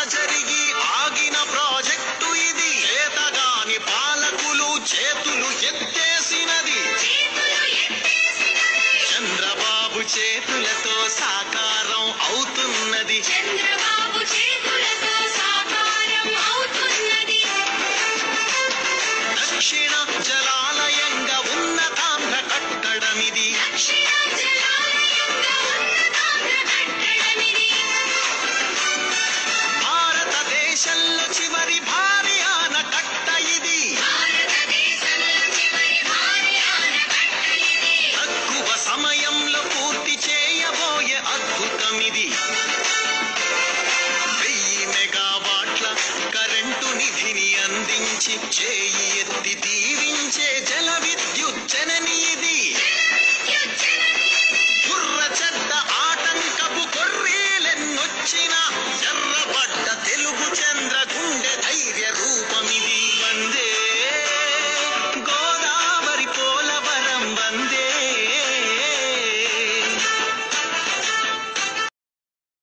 జరిగి ఆగిన ప్రాజెక్టు ఇది. చేతగాని పాలకులు చేతులు ఎత్తేసినది. చంద్రబాబు చేతులతో సాకారం అవుతున్నది. చంద్రబాబు చేతులతో సాకారం అవుతున్నది. దక్షిణ జలాలయంగా ఉన్నతాంధ్ర కట్టడమిది. భారతదేశంలో చివరి భారీ ఆనకట్ట ఇది. తక్కువ సమయంలో పూర్తి చేయబోయే అద్భుతమిది. 1000 మెగావాట్ల కరెంటు నిధిని అందించి చేయి